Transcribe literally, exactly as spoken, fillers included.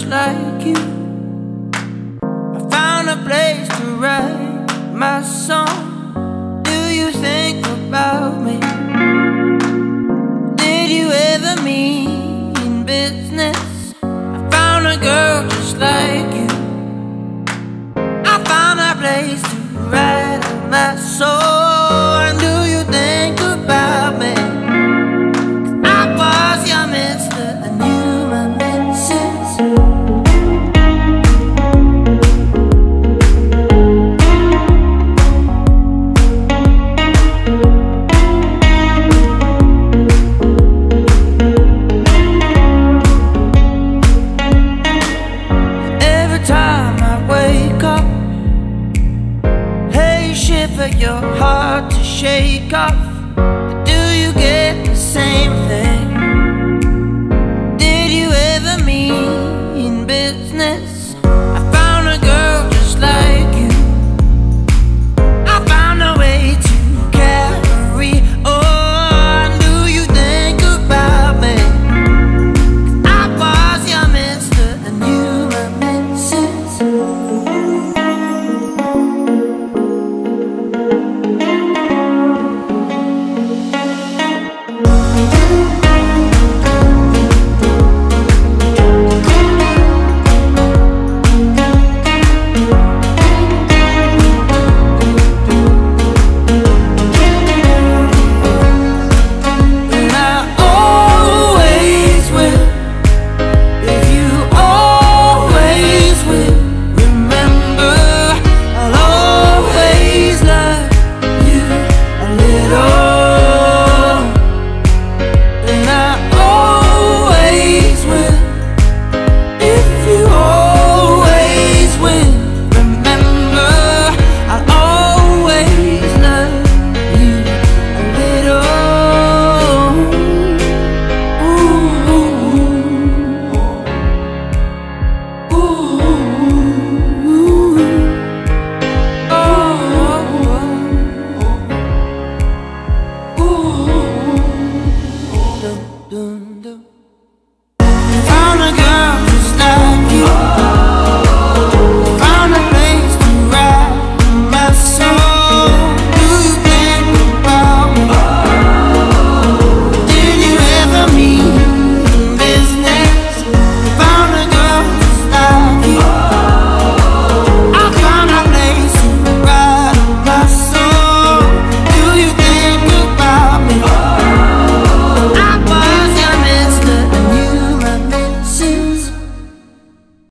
like you. I found a place to write my song. Do you think about me? Did you ever mean business? I found a girl just like you. I found a place to write my soul. And do you think about me? 'Cause I was your mister and you my missus. Every time I wake up, hey, shiver, your heart to shake off.